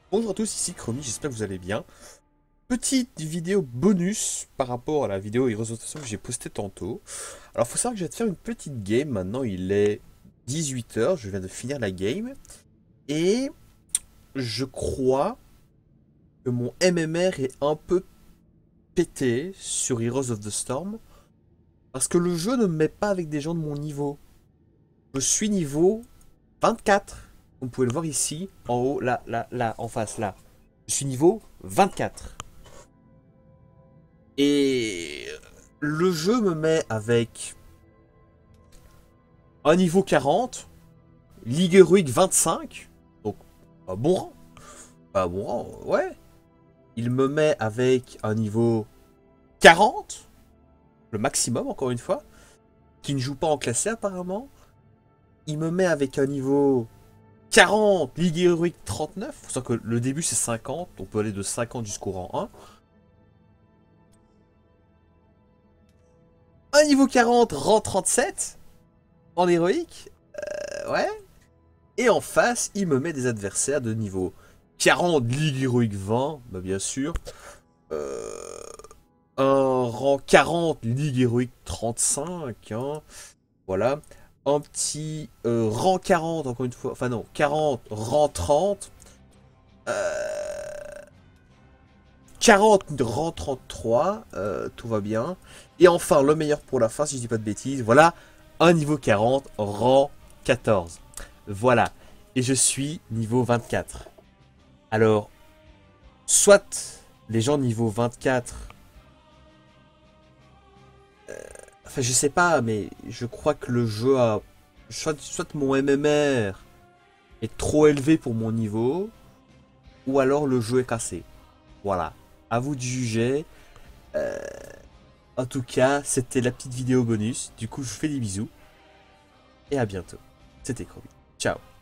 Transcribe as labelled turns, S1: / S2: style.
S1: Bonjour à tous, ici Chromie, j'espère que vous allez bien. Petite vidéo bonus par rapport à la vidéo Heroes of the Storm que j'ai postée tantôt. Alors faut savoir que je vais te faire une petite game, maintenant il est 18 h, je viens de finir la game. Et je crois que mon MMR est un peu pété sur Heroes of the Storm. Parce que le jeu ne me met pas avec des gens de mon niveau. Je suis niveau 24. Vous pouvez le voir ici, en haut, là, en face, là. Je suis niveau 24. Et le jeu me met avec un niveau 40, Ligue héroïque 25, donc un bon rang. Un bon rang, ouais. Il me met avec un niveau 40, le maximum encore une fois, qui ne joue pas en classé apparemment. Il me met avec un niveau 40, Ligue héroïque 39, pour ça que le début c'est 50, on peut aller de 50 jusqu'au rang 1. Un niveau 40, rang 37, en héroïque, ouais. Et en face, il me met des adversaires de niveau 40, Ligue héroïque 20, bah bien sûr. Euh, un rang 40, Ligue héroïque 35, hein, voilà. Un petit rang 40, encore une fois, enfin non, 40, rang 30. Euh, 40, rang 33, tout va bien. Et enfin, le meilleur pour la fin, si je dis pas de bêtises, voilà, un niveau 40, rang 14. Voilà. Et je suis niveau 24. Alors, soit les gens niveau 24, enfin je sais pas, mais je crois que le jeu a... Soit mon MMR est trop élevé pour mon niveau, ou alors le jeu est cassé. Voilà, à vous de juger. En tout cas, c'était la petite vidéo bonus. Du coup, je vous fais des bisous, et à bientôt. C'était Chromie. Ciao.